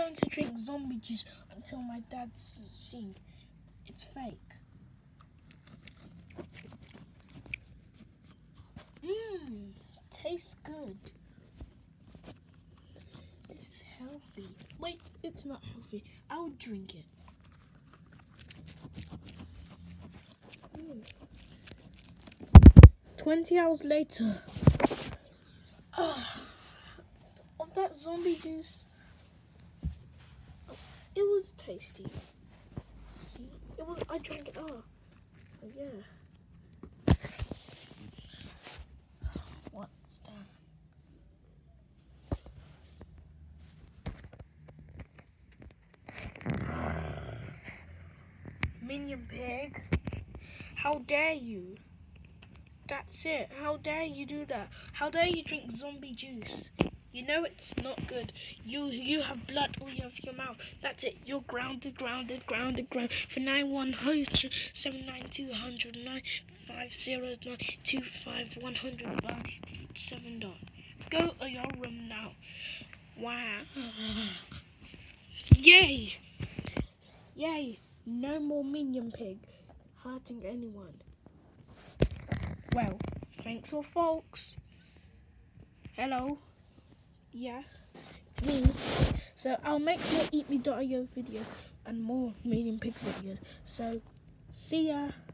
going to drink zombie juice until my dad's seeing. It's fake. Tastes good. This is healthy. Wait, it's not healthy. I'll drink it. 20 hours later. Of that zombie juice. It was tasty. See, I drank it all. Yeah. What's that? Minion pig. How dare you? That's it. How dare you do that? How dare you drink zombie juice? You know it's not good. You have blood all over your mouth. That's it. You're grounded for 9100 79200 950 100 by $7. Go to your room now. Wow. Yay! Yay! No more Minion pig hurting anyone. Well, thanks for folks. Hello. Yes, it's me. So I'll make more Eat Me.io videos and more Minion Pig videos. So, see ya.